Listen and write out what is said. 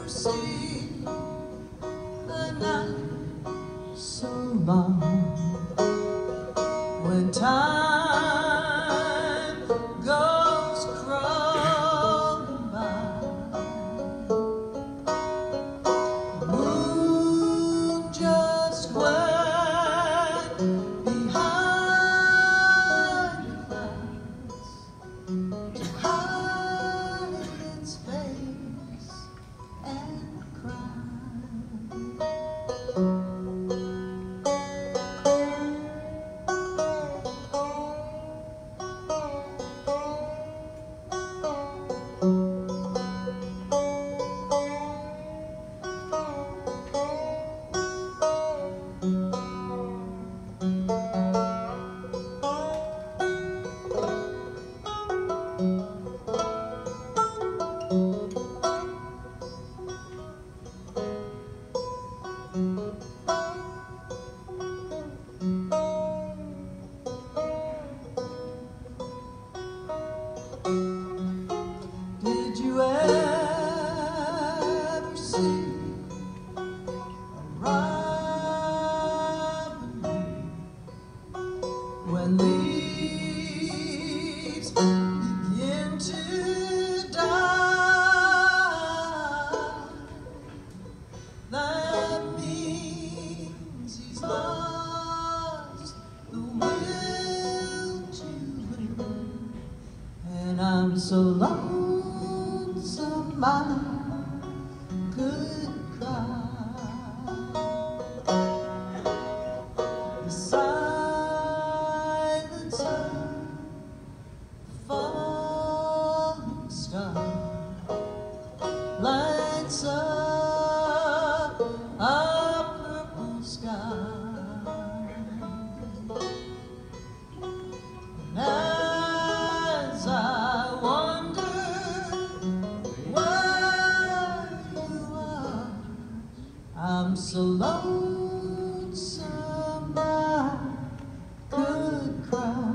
see the night so long when time goes crawling by. The moon just went behind the clouds to hide its face and cry. Did you ever see a robin when leaves begin to die? That means he's lost the will to live, and I'm so lonesome I could cry. The silence of the falling star lights up a purple sky. And as I wonder where you are, I'm so lonesome I could cry.